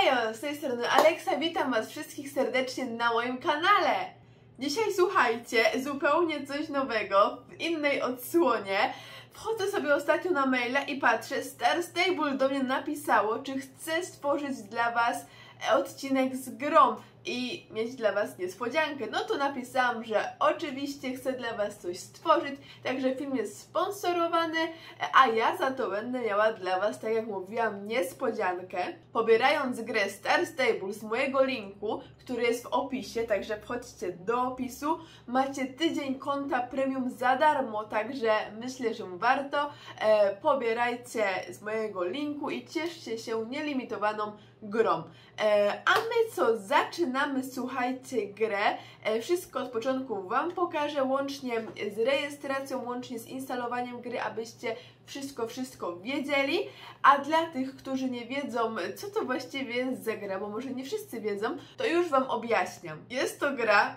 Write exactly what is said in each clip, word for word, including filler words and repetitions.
Hejo, z tej strony Aleksa, witam was wszystkich serdecznie na moim kanale. Dzisiaj słuchajcie, zupełnie coś nowego, w innej odsłonie. Wchodzę sobie ostatnio na maila i patrzę, Star Stable do mnie napisało, czy chce stworzyć dla was odcinek z grą i mieć dla was niespodziankę. No to napisałam, że oczywiście chcę dla was coś stworzyć, także film jest sponsorowany, a ja za to będę miała dla was, tak jak mówiłam, niespodziankę. Pobierając grę Star Stable z mojego linku, który jest w opisie, także wchodźcie do opisu, macie tydzień konta premium za darmo, także myślę, że warto. E, pobierajcie z mojego linku i cieszcie się nielimitowaną grą. E, a my co? Zaczynamy, słuchajcie, grę. E, wszystko od początku wam pokażę, łącznie z rejestracją, łącznie z instalowaniem gry, abyście wszystko, wszystko wiedzieli. A dla tych, którzy nie wiedzą, co to właściwie jest za gra, bo może nie wszyscy wiedzą, to już wam objaśniam. Jest to gra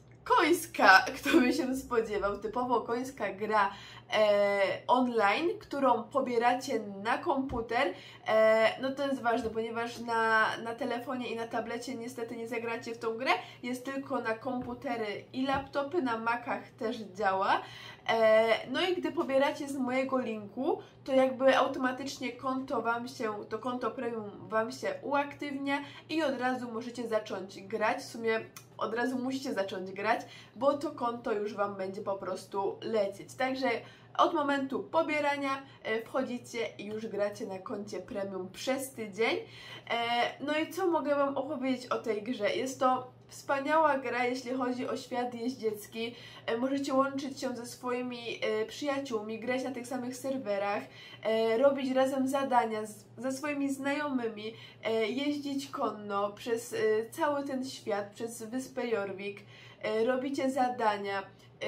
końska, kto by się spodziewał, typowo końska gra e, online, którą pobieracie na komputer. E, no to jest ważne, ponieważ na, na telefonie i na tablecie niestety nie zagracie w tą grę, jest tylko na komputery i laptopy, na Macach też działa. E, no i gdy pobieracie z mojego linku, to jakby automatycznie konto wam się, to konto premium wam się uaktywnia i od razu możecie zacząć grać. W sumie od razu musicie zacząć grać, bo to konto już wam będzie po prostu lecieć. Także od momentu pobierania e, wchodzicie i już gracie na koncie premium przez tydzień. E, no i co mogę wam opowiedzieć o tej grze? Jest to wspaniała gra, jeśli chodzi o świat jeździecki. E, możecie łączyć się ze swoimi e, przyjaciółmi, grać na tych samych serwerach, e, robić razem zadania z, ze swoimi znajomymi, e, jeździć konno przez e, cały ten świat, przez wyspę Jorvik, e, robicie zadania,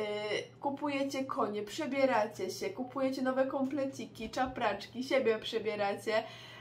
e, kupujecie konie, przebieracie się, kupujecie nowe kompleciki, czapraczki, siebie przebieracie.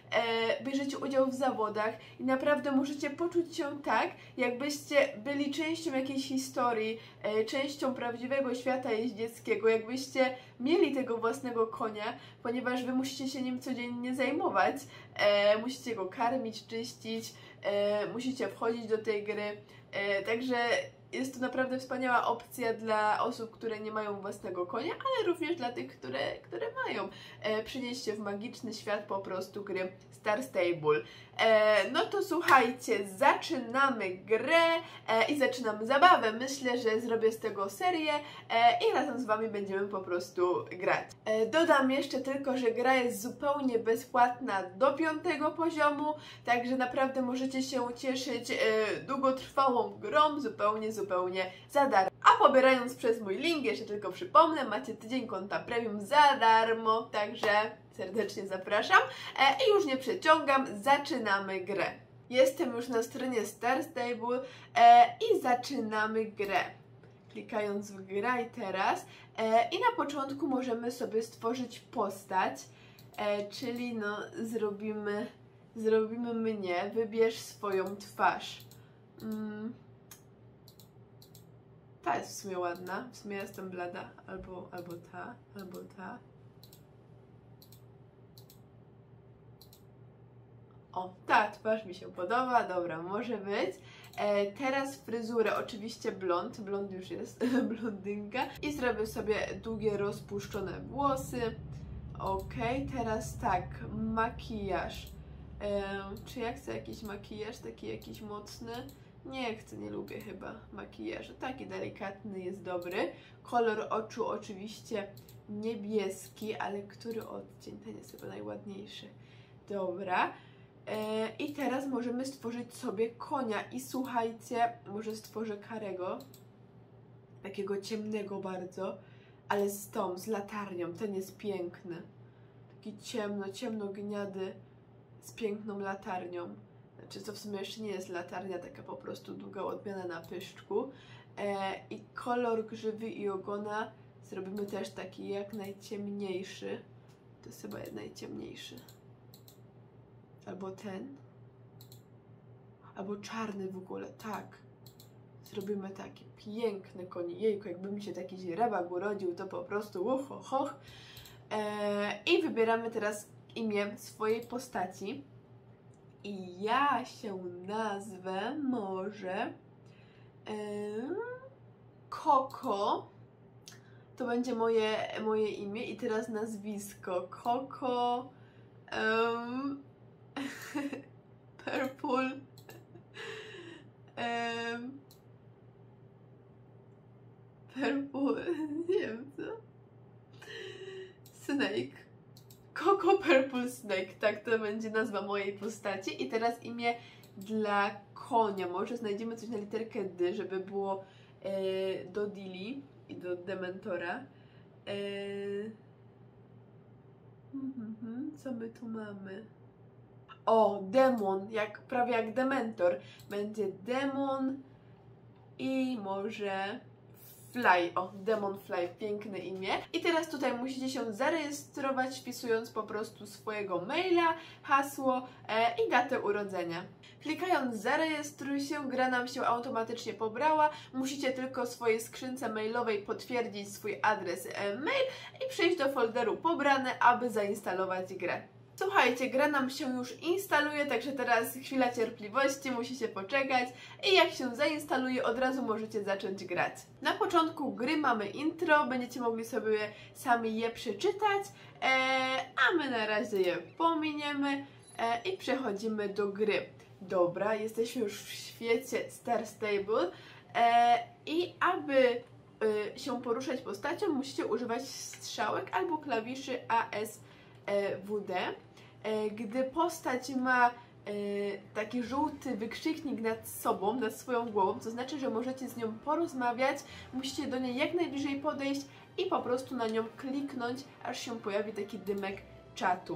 E, bierzecie udział w zawodach i naprawdę możecie poczuć się tak, jakbyście byli częścią jakiejś historii, e, częścią prawdziwego świata jeździeckiego, jakbyście mieli tego własnego konia, ponieważ wy musicie się nim codziennie zajmować, e, musicie go karmić, czyścić, e, musicie wchodzić do tej gry, e, także jest to naprawdę wspaniała opcja dla osób, które nie mają własnego konia, ale również dla tych, które, które mają. E, przynieść się w magiczny świat po prostu gry Star Stable. E, no to słuchajcie, zaczynamy grę e, i zaczynamy zabawę. Myślę, że zrobię z tego serię e, i razem z wami będziemy po prostu grać. E, dodam jeszcze tylko, że gra jest zupełnie bezpłatna do piątego poziomu, także naprawdę możecie się cieszyć e, długotrwałą grą, zupełnie, zupełnie za darmo. A pobierając przez mój link, jeszcze tylko przypomnę, macie tydzień konta premium za darmo, także serdecznie zapraszam e, i już nie przeciągam, zaczynamy grę. Jestem już na stronie Star Stable e, i zaczynamy grę. Klikając w graj teraz e, i na początku możemy sobie stworzyć postać, e, czyli no zrobimy, zrobimy mnie, wybierz swoją twarz. Mm. Ta jest w sumie ładna, w sumie jestem blada, albo, albo ta, albo ta. O, ta twarz mi się podoba, dobra, może być. E, teraz fryzurę, oczywiście blond, blond już jest, blondynka. I zrobię sobie długie, rozpuszczone włosy. Ok, teraz tak, makijaż. E, czy ja chcę jakiś makijaż, taki jakiś mocny? Nie chcę, nie lubię chyba makijażu. Taki delikatny jest dobry. Kolor oczu oczywiście niebieski, ale który odcień? Ten jest chyba najładniejszy. Dobra. E, I teraz możemy stworzyć sobie konia. I słuchajcie, może stworzę Karego. Takiego ciemnego bardzo, ale z tą, z latarnią. Ten jest piękny. Taki ciemno, ciemnogniady z piękną latarnią. Znaczy to w sumie jeszcze nie jest latarnia, taka po prostu długa odmiana na pyszczku. E, I kolor grzywy i ogona zrobimy też taki jak najciemniejszy. To jest chyba najciemniejszy. Albo ten. Albo czarny w ogóle, tak. Zrobimy taki piękny koń. Jejku, jakby mi się taki źrebak urodził, to po prostu ucho, hoch. E, I wybieramy teraz imię swojej postaci. I ja się nazwę może yy, Koko. To będzie moje, moje imię i teraz nazwisko. Koko um, Purple um, Purple nie wiem co Snake. Koko Purple Snake, tak to będzie nazwa mojej postaci. I teraz imię dla konia. Może znajdziemy coś na literkę D, żeby było e, do Dili i do Dementora. E, hmm, hmm, co my tu mamy? O, demon, jak, prawie jak Dementor. Będzie demon i może Fly, o, Demon Fly, piękne imię. I teraz tutaj musicie się zarejestrować, wpisując po prostu swojego maila, hasło e, i datę urodzenia. Klikając zarejestruj się, gra nam się automatycznie pobrała. Musicie tylko w swojej skrzynce mailowej potwierdzić swój adres e-mail i przejść do folderu pobrane, aby zainstalować grę. Słuchajcie, gra nam się już instaluje, także teraz chwila cierpliwości, musicie poczekać i jak się zainstaluje, od razu możecie zacząć grać. Na początku gry mamy intro, będziecie mogli sobie sami je przeczytać, e, a my na razie je pominiemy e, i przechodzimy do gry. Dobra, jesteśmy już w świecie Star Stable e, i aby e, się poruszać postacią, musicie używać strzałek albo klawiszy A S W D. Gdy postać ma taki żółty wykrzyknik nad sobą, nad swoją głową, to znaczy, że możecie z nią porozmawiać, musicie do niej jak najbliżej podejść i po prostu na nią kliknąć, aż się pojawi taki dymek czatu.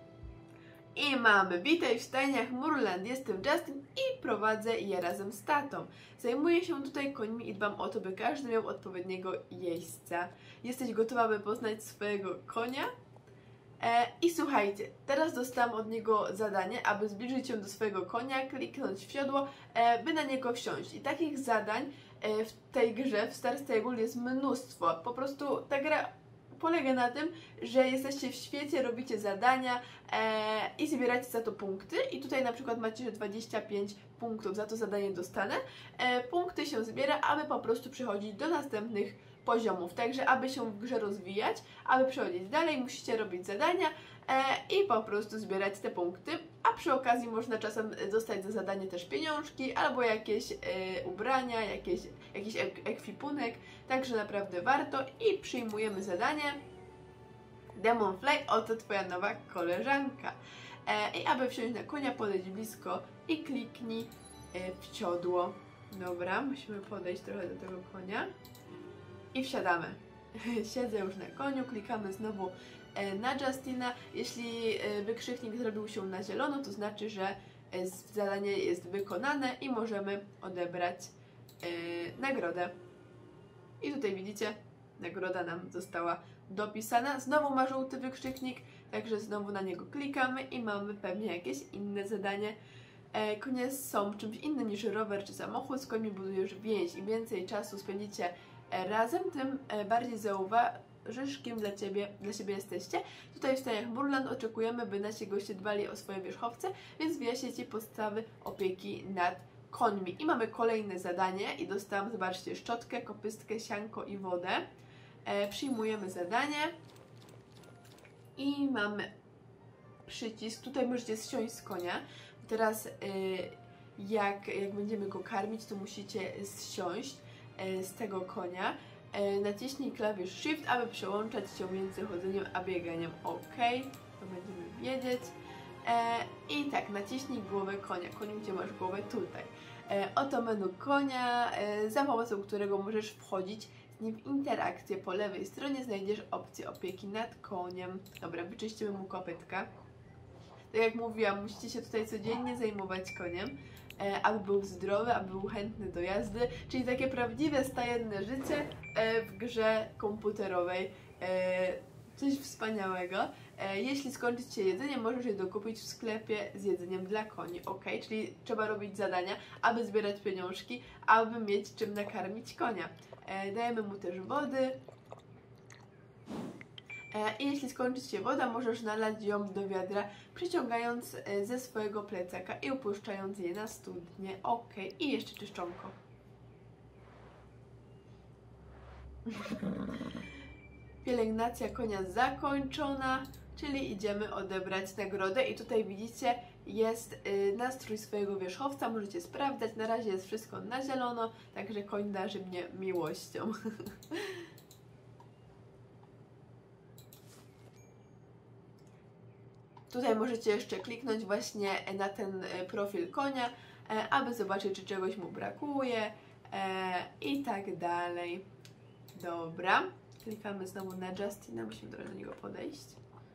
I mamy: witaj w stajniach Murland, jestem Justin i prowadzę je razem z tatą. Zajmuję się tutaj końmi i dbam o to, by każdy miał odpowiedniego jeźdźca. Jesteś gotowa, by poznać swojego konia? E, I słuchajcie, teraz dostałam od niego zadanie, aby zbliżyć się do swojego konia, kliknąć w siodło, e, by na niego wsiąść. I takich zadań e, w tej grze, w Star Stable, jest mnóstwo. Po prostu ta gra polega na tym, że jesteście w świecie, robicie zadania e, i zbieracie za to punkty. I tutaj na przykład macie, że dwadzieścia pięć punktów za to zadanie dostanę. E, punkty się zbiera, aby po prostu przechodzić do następnych poziomów. Także aby się w grze rozwijać, aby przechodzić dalej, musicie robić zadania e, i po prostu zbierać te punkty, a przy okazji można czasem dostać za zadanie też pieniążki albo jakieś e, ubrania, jakieś, jakiś ek ekwipunek, także naprawdę warto. I przyjmujemy zadanie. Demon Fly, oto twoja nowa koleżanka. E, I aby wsiąść na konia, podejdź blisko i kliknij e, w siodło. Dobra, musimy podejść trochę do tego konia. I wsiadamy. Siedzę już na koniu, klikamy znowu e, na Justina. Jeśli e, wykrzyknik zrobił się na zielono, to znaczy, że e, zadanie jest wykonane i możemy odebrać e, nagrodę. I tutaj widzicie, nagroda nam została dopisana. Znowu ma żółty wykrzyknik, także znowu na niego klikamy i mamy pewnie jakieś inne zadanie. E, konie są czymś innym niż rower czy samochód. Z końmi budujesz więź. Im więcej czasu spędzicie razem, tym bardziej zauważysz, kim dla Ciebie, dla siebie jesteście. Tutaj w stajniach Murland oczekujemy, by nasi goście dbali o swoje wierzchowce, więc wyjaśnię Ci podstawy opieki nad końmi. I mamy kolejne zadanie i dostałam, zobaczcie, szczotkę, kopystkę, sianko i wodę. E, przyjmujemy zadanie i mamy przycisk. Tutaj możecie zsiąść z konia. Teraz y, jak, jak będziemy go karmić, to musicie zsiąść z tego konia. Naciśnij klawisz Shift, aby przełączać się między chodzeniem a bieganiem. OK, to będziemy wiedzieć. I tak, naciśnij głowę konia. Koniu, gdzie masz głowę? Tutaj. Oto menu konia, za pomocą którego możesz wchodzić z nim w interakcję. Po lewej stronie znajdziesz opcję opieki nad koniem. Dobra, wyczyścimy mu kopytka. Tak jak mówiłam, musicie się tutaj codziennie zajmować koniem, aby był zdrowy, aby był chętny do jazdy, czyli takie prawdziwe stajenne życie w grze komputerowej. Coś wspaniałego. Jeśli skończy Ci się jedzenie, możesz je dokupić w sklepie z jedzeniem dla koni. Ok, czyli trzeba robić zadania, aby zbierać pieniążki, aby mieć czym nakarmić konia. Dajemy mu też wody. I jeśli skończy się woda, możesz nalać ją do wiadra, przyciągając ze swojego plecaka i upuszczając je na studnię. Ok, i jeszcze czyszczonko. Pielęgnacja konia zakończona, czyli idziemy odebrać nagrodę i tutaj widzicie, jest y, nastrój swojego wierzchowca, możecie sprawdzać, na razie jest wszystko na zielono, także koń darzy mnie miłością. Tutaj możecie jeszcze kliknąć właśnie na ten profil konia, aby zobaczyć, czy czegoś mu brakuje i tak dalej. Dobra, klikamy znowu na Justina, musimy trochę do niego podejść.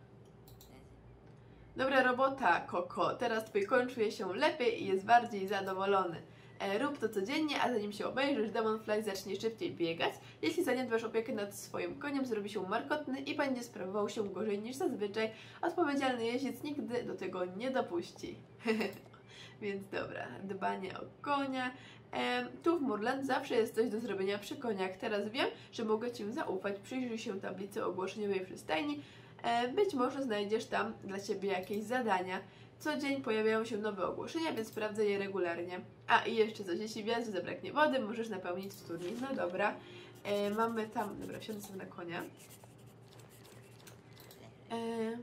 Dobra robota, Koko. Teraz twój koń czuje się lepiej i jest bardziej zadowolony. E, rób to codziennie, a zanim się obejrzysz, Demonfly zacznie szybciej biegać. Jeśli zaniedbasz opiekę nad swoim koniem, zrobi się markotny i będzie sprawował się gorzej niż zazwyczaj. Odpowiedzialny jeździec nigdy do tego nie dopuści. Więc dobra, dbanie o konia. E, tu w Moorland zawsze jest coś do zrobienia przy koniach. Teraz wiem, że mogę Ci zaufać. Przyjrzyj się tablicy ogłoszeniowej przy stajni. E, być może znajdziesz tam dla Ciebie jakieś zadania. Co dzień pojawiają się nowe ogłoszenia, więc sprawdzę je regularnie. A i jeszcze coś, jeśli w wiatrze zabraknie wody, możesz napełnić w studni. No dobra, e, mamy tam, dobra, wsiądę sobie na konia. E,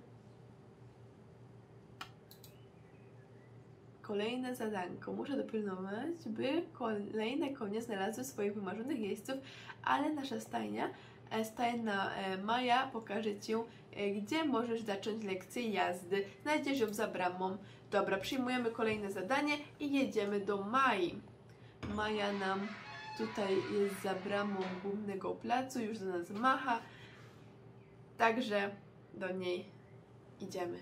Kolejne zadanko. Muszę dopilnować, by kolejne konie znalazły swoich wymarzonych jeźdźców, ale nasza stajnia, stajna Maja, pokaże Ci, gdzie możesz zacząć lekcję jazdy. Znajdziesz ją za bramą. Dobra, przyjmujemy kolejne zadanie i jedziemy do Mai. Maja nam tutaj jest za bramą głównego placu, już do nas macha. Także do niej idziemy.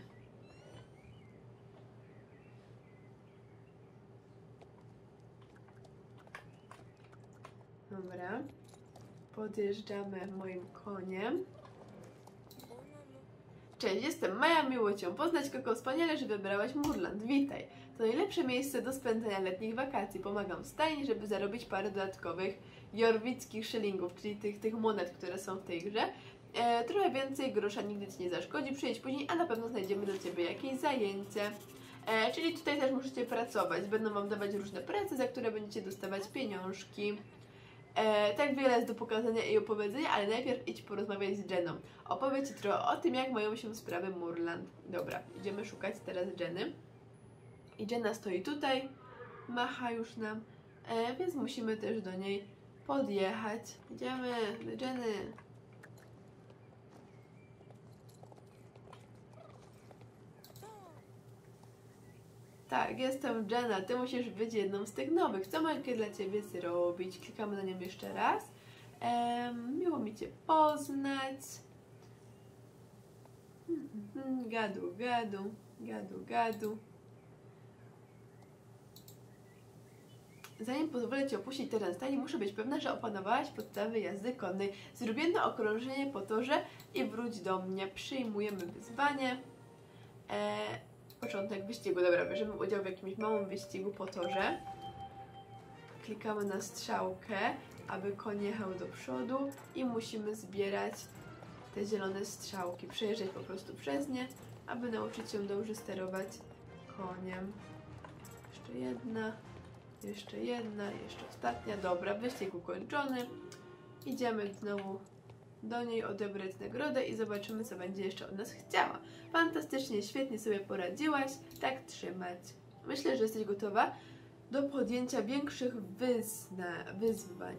Dobra, podjeżdżamy moim koniem. Cześć, jestem Maja, miło Cię poznać. Koko, wspaniale, że wybrałaś Moorland. Witaj. To najlepsze miejsce do spędzania letnich wakacji. Pomagam w stajni, żeby zarobić parę dodatkowych jorwickich szylingów, czyli tych, tych monet, które są w tej grze. E, trochę więcej grosza nigdy Ci nie zaszkodzi. Przyjedź później, a na pewno znajdziemy do Ciebie jakieś zajęcie. E, czyli tutaj też możecie pracować. Będą Wam dawać różne prace, za które będziecie dostawać pieniążki. E, tak wiele jest do pokazania i opowiedzenia, ale najpierw idź porozmawiać z Jenną. Opowie Ci trochę o tym, jak mają się sprawy Moorland. Dobra, idziemy szukać teraz Jenny. I Jenna stoi tutaj, macha już nam, e, więc musimy też do niej podjechać. Idziemy do Jenny. Tak, jestem Jenna, Ty musisz być jedną z tych nowych. Co mogę dla Ciebie zrobić? Klikamy na nią jeszcze raz. Ehm, miło mi Cię poznać. Gadu, gadu, gadu, gadu. Zanim pozwolę Ci opuścić teren stajni, muszę być pewna, że opanowałaś podstawy jazdy konnej. Zrób jedno okrążenie po torze i wróć do mnie. Przyjmujemy wyzwanie. Eee, Początek wyścigu. Dobra, bierzemy udział w jakimś małym wyścigu po torze. Klikamy na strzałkę, aby koń jechał do przodu i musimy zbierać te zielone strzałki. Przejeżdżać po prostu przez nie, aby nauczyć się dobrze sterować koniem. Jeszcze jedna, jeszcze jedna, jeszcze ostatnia. Dobra, wyścig ukończony. Idziemy znowu do niej odebrać nagrodę i zobaczymy, co będzie jeszcze od nas chciała. Fantastycznie, świetnie sobie poradziłaś, tak trzymać. Myślę, że jesteś gotowa do podjęcia większych wyzna, wyzwań.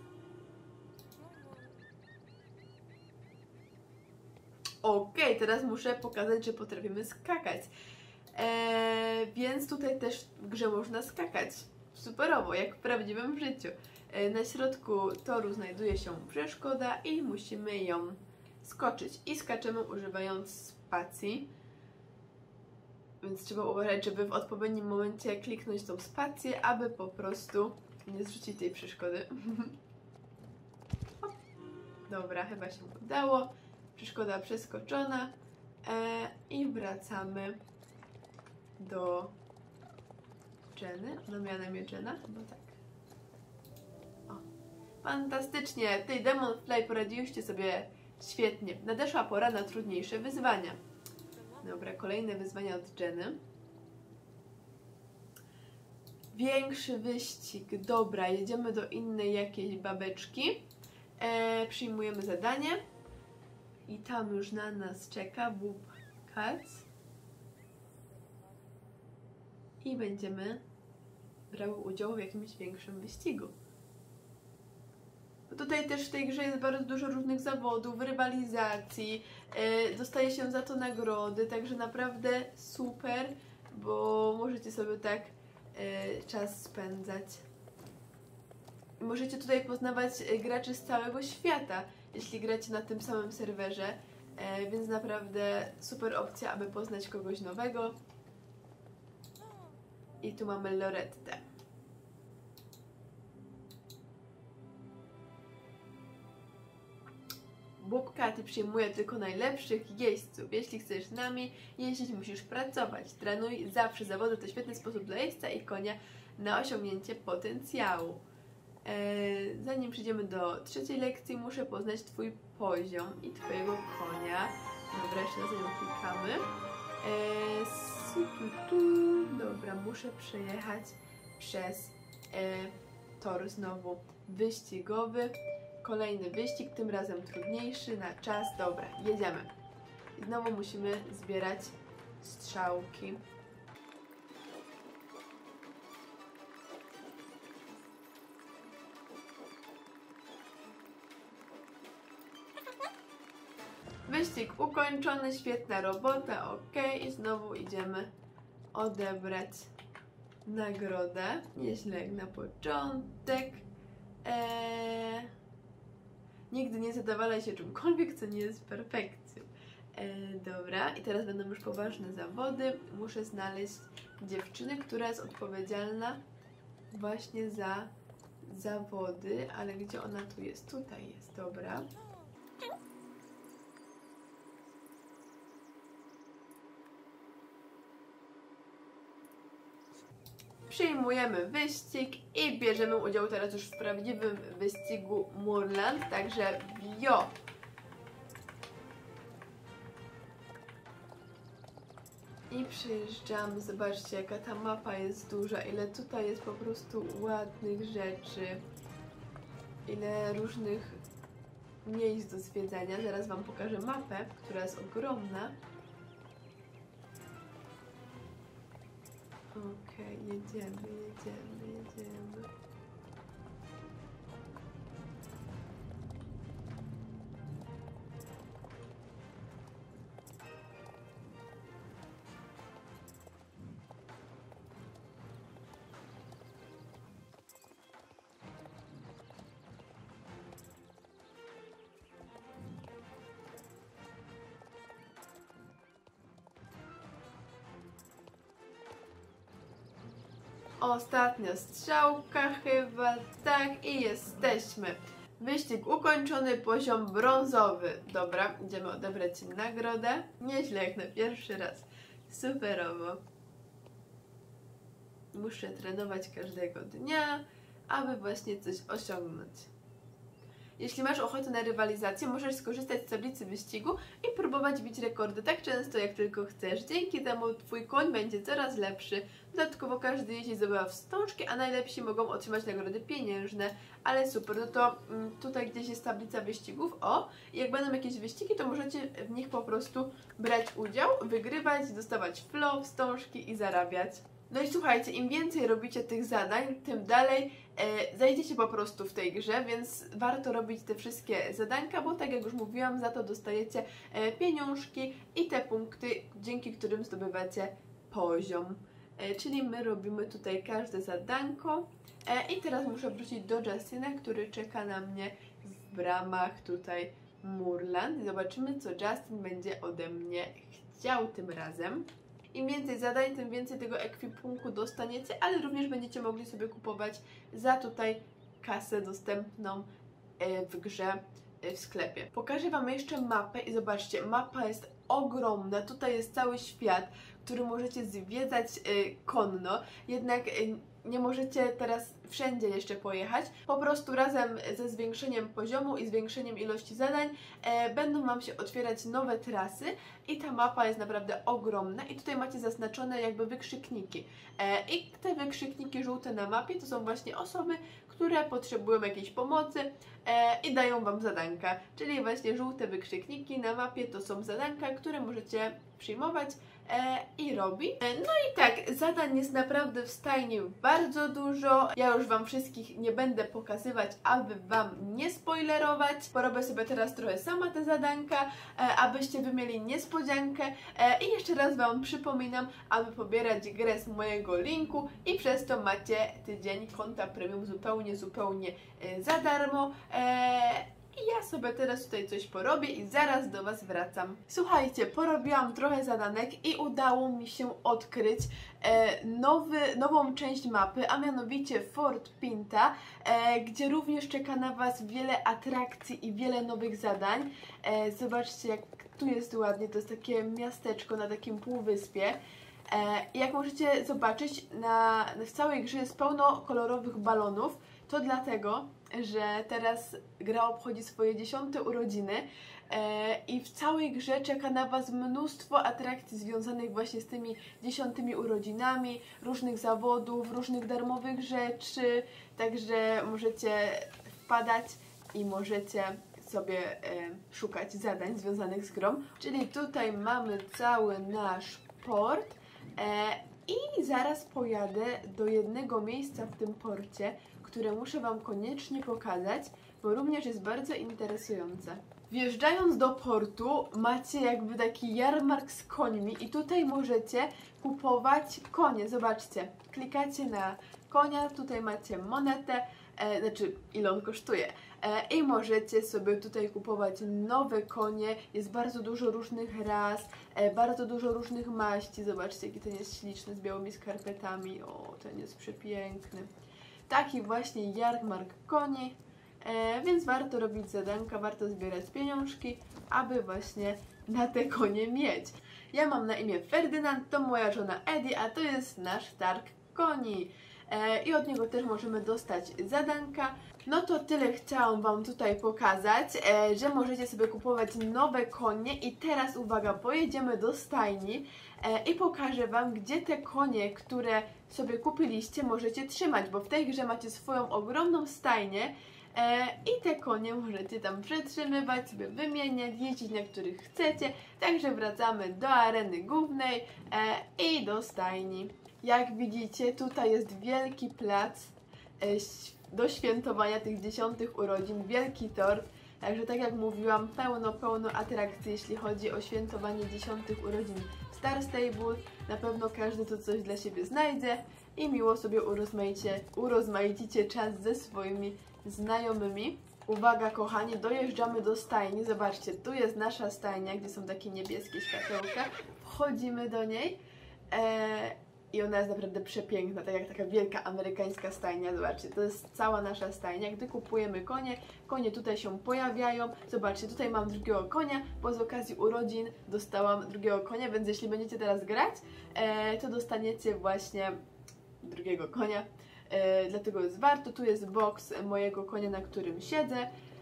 Okej, okay, teraz muszę pokazać, że potrafimy skakać. Eee, więc tutaj też w grze można skakać. Superowo, jak w prawdziwym życiu. Na środku toru znajduje się przeszkoda i musimy ją skoczyć. I skaczemy używając spacji. Więc trzeba uważać, żeby w odpowiednim momencie kliknąć tą spację, aby po prostu nie zrzucić tej przeszkody. Dobra, chyba się udało. Przeszkoda przeskoczona. E, I wracamy do Jenny. No miała na imię Jenna? Chyba tak. Fantastycznie! Ty, Demonfly, poradziłyście sobie Świetnie, nadeszła pora na trudniejsze wyzwania. Dobra, kolejne wyzwania od Jenny. Większy wyścig. Dobra, jedziemy do innej jakiejś babeczki. E, przyjmujemy zadanie. I tam już na nas czeka Bub Cats. I będziemy brały udział w jakimś większym wyścigu. Tutaj też w tej grze jest bardzo dużo różnych zawodów, rywalizacji, yy, dostaje się za to nagrody, także naprawdę super, bo możecie sobie tak yy, czas spędzać. I możecie tutaj poznawać graczy z całego świata, jeśli gracie na tym samym serwerze, yy, więc naprawdę super opcja, aby poznać kogoś nowego. I tu mamy Lorettę. Bub Cat przyjmuje tylko najlepszych jeźdźców. Jeśli chcesz z nami jeździć, musisz pracować. Trenuj zawsze. Zawody to świetny sposób dla jeźdźca i konia na osiągnięcie potencjału. Eee, zanim przejdziemy do trzeciej lekcji, muszę poznać Twój poziom i Twojego konia. Dobra, jeszcze raz ją klikamy. Eee, su, tu, tu. Dobra, muszę przejechać przez e, tor znowu wyścigowy. Kolejny wyścig, tym razem trudniejszy, na czas. Dobra, jedziemy. I znowu musimy zbierać strzałki. Wyścig ukończony, świetna robota, ok. I znowu idziemy odebrać nagrodę. Nieźle jak na początek. Eee... Nigdy nie zadawalaj się czymkolwiek, co nie jest perfekcją. E, dobra, i teraz będą już poważne zawody. Muszę znaleźć dziewczynę, która jest odpowiedzialna właśnie za zawody, ale gdzie ona tu jest? Tutaj jest, dobra. Przyjmujemy wyścig i bierzemy udział teraz już w prawdziwym wyścigu Moorland, także wio! I przyjeżdżamy, zobaczcie jaka ta mapa jest duża, ile tutaj jest po prostu ładnych rzeczy, ile różnych miejsc do zwiedzania. Zaraz Wam pokażę mapę, która jest ogromna. Okej, okay, jedziemy, jedziemy, jedziemy. Ostatnia strzałka chyba, tak, i jesteśmy. Wyścig ukończony, poziom brązowy. Dobra, idziemy odebrać nagrodę. Nieźle jak na pierwszy raz. Superowo. Muszę trenować każdego dnia, aby właśnie coś osiągnąć. Jeśli masz ochotę na rywalizację, możesz skorzystać z tablicy wyścigu i próbować bić rekordy tak często, jak tylko chcesz. Dzięki temu Twój koń będzie coraz lepszy. Dodatkowo każdy jeźdź zdobywa wstążki, a najlepsi mogą otrzymać nagrody pieniężne. Ale super, no to mm, tutaj gdzieś jest tablica wyścigów. O, i jak będą jakieś wyścigi, to możecie w nich po prostu brać udział, wygrywać, dostawać flow, wstążki i zarabiać. No i słuchajcie, im więcej robicie tych zadań, tym dalej e, zajdziecie po prostu w tej grze, więc warto robić te wszystkie zadanka, bo tak jak już mówiłam, za to dostajecie e, pieniążki i te punkty, dzięki którym zdobywacie poziom. E, czyli my robimy tutaj każde zadanko e, i teraz muszę wrócić do Justina, który czeka na mnie w bramach tutaj Moorland i zobaczymy, co Justin będzie ode mnie chciał tym razem. Im więcej zadań, tym więcej tego ekwipunku dostaniecie, ale również będziecie mogli sobie kupować za tutaj kasę dostępną w grze, w sklepie. Pokażę Wam jeszcze mapę i zobaczcie, mapa jest ogromna, tutaj jest cały świat, który możecie zwiedzać y, konno, jednak y, nie możecie teraz wszędzie jeszcze pojechać. Po prostu razem ze zwiększeniem poziomu i zwiększeniem ilości zadań e, będą Wam się otwierać nowe trasy i ta mapa jest naprawdę ogromna i tutaj macie zaznaczone jakby wykrzykniki. E, I te wykrzykniki żółte na mapie to są właśnie osoby, które potrzebują jakiejś pomocy e, i dają Wam zadanka. Czyli właśnie żółte wykrzykniki na mapie to są zadanka, które możecie przyjmować e, i robić. E, no i tak, zadań jest naprawdę w stajni bardzo dużo. Ja już Wam wszystkich nie będę pokazywać, aby Wam nie spoilerować. Porobię sobie teraz trochę sama te zadanka, e, abyście Wy mieli niespodziankę. E, I jeszcze raz Wam przypominam, aby pobierać grę z mojego linku i przez to macie tydzień konta premium zupełnie, zupełnie e, za darmo. E, I ja sobie teraz tutaj coś porobię i zaraz do Was wracam. Słuchajcie, porobiłam trochę zadanek i udało mi się odkryć e, nowy, nową część mapy, a mianowicie Fort Pinta, e, gdzie również czeka na Was wiele atrakcji i wiele nowych zadań. E, zobaczcie, jak tu jest ładnie, to jest takie miasteczko na takim półwyspie. E, jak możecie zobaczyć, na, w całej grze jest pełno kolorowych balonów. To dlatego, że teraz gra obchodzi swoje dziesiąte urodziny e, i w całej grze czeka na Was mnóstwo atrakcji związanych właśnie z tymi dziesiątymi urodzinami, różnych zawodów, różnych darmowych rzeczy, także możecie wpadać i możecie sobie e, szukać zadań związanych z grą. Czyli tutaj mamy cały nasz port e, i zaraz pojadę do jednego miejsca w tym porcie, które muszę Wam koniecznie pokazać, bo również jest bardzo interesujące. Wjeżdżając do portu macie jakby taki jarmark z końmi i tutaj możecie kupować konie. Zobaczcie, klikacie na konia, tutaj macie monetę, e, znaczy ile on kosztuje. E, I możecie sobie tutaj kupować nowe konie, jest bardzo dużo różnych ras, e, bardzo dużo różnych maści. Zobaczcie, jaki ten jest śliczny z białymi skarpetami, o, ten jest przepiękny. Taki właśnie jarmark koni, e, więc warto robić zadanka, warto zbierać pieniążki, aby właśnie na te konie mieć. Ja mam na imię Ferdynand, to moja żona Edi, a to jest nasz targ koni. E, I od niego też możemy dostać zadanka. No to tyle chciałam Wam tutaj pokazać, e, że możecie sobie kupować nowe konie i teraz uwaga, pojedziemy do stajni e, i pokażę Wam, gdzie te konie, które sobie kupiliście, możecie trzymać, bo w tej grze macie swoją ogromną stajnię e, i te konie możecie tam przetrzymywać, sobie wymieniać, jeździć na których chcecie, także wracamy do areny głównej e, i do stajni. Jak widzicie, tutaj jest wielki plac e, do świętowania tych dziesiątych urodzin, wielki tort, także tak jak mówiłam, pełno, pełno atrakcji, jeśli chodzi o świętowanie dziesiątych urodzin Star Stable. Na pewno każdy tu coś dla siebie znajdzie i miło sobie urozmaicie, urozmaicicie czas ze swoimi znajomymi. Uwaga kochani, dojeżdżamy do stajni, zobaczcie, tu jest nasza stajnia, gdzie są takie niebieskie światełka, wchodzimy do niej eee, i ona jest naprawdę przepiękna, tak jak taka wielka amerykańska stajnia. Zobaczcie, to jest cała nasza stajnia. Gdy kupujemy konie, konie tutaj się pojawiają. Zobaczcie, tutaj mam drugiego konia, bo z okazji urodzin dostałam drugiego konia, więc jeśli będziecie teraz grać, e, to dostaniecie właśnie drugiego konia. E, dlatego jest warto. Tu jest boks mojego konia, na którym siedzę.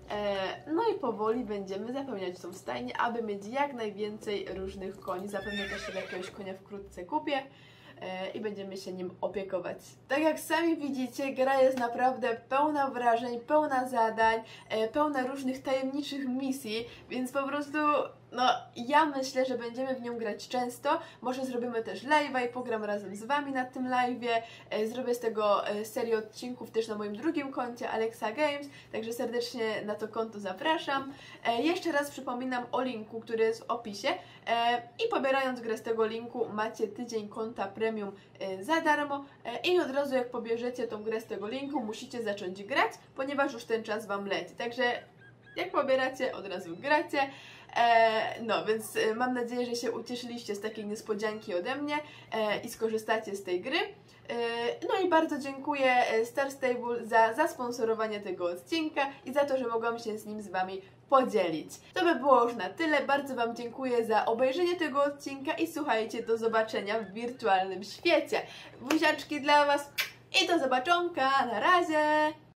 E, no i powoli będziemy zapełniać tą stajnię, aby mieć jak najwięcej różnych koni. Zapewne też sobie jakiegoś konia wkrótce kupię i będziemy się nim opiekować. Tak jak sami widzicie, gra jest naprawdę pełna wrażeń, pełna zadań, pełna różnych tajemniczych misji, więc po prostu no ja myślę, że będziemy w nią grać często. Może zrobimy też live'a i pogram razem z Wami na tym live'ie. Zrobię z tego serię odcinków też na moim drugim koncie Alexa Games, także serdecznie na to konto zapraszam. Jeszcze raz przypominam o linku, który jest w opisie i pobierając grę z tego linku macie tydzień konta premium za darmo i od razu jak pobierzecie tą grę z tego linku musicie zacząć grać, ponieważ już ten czas Wam leci. Także jak pobieracie, od razu gracie. E, no, więc e, mam nadzieję, że się ucieszyliście z takiej niespodzianki ode mnie e, i skorzystacie z tej gry. E, no i bardzo dziękuję Star Stable za zasponsorowanie tego odcinka i za to, że mogłam się z nim z Wami podzielić. To by było już na tyle. Bardzo Wam dziękuję za obejrzenie tego odcinka i słuchajcie, do zobaczenia w wirtualnym świecie. Buziaczki dla Was i do zobaczonka. Na razie!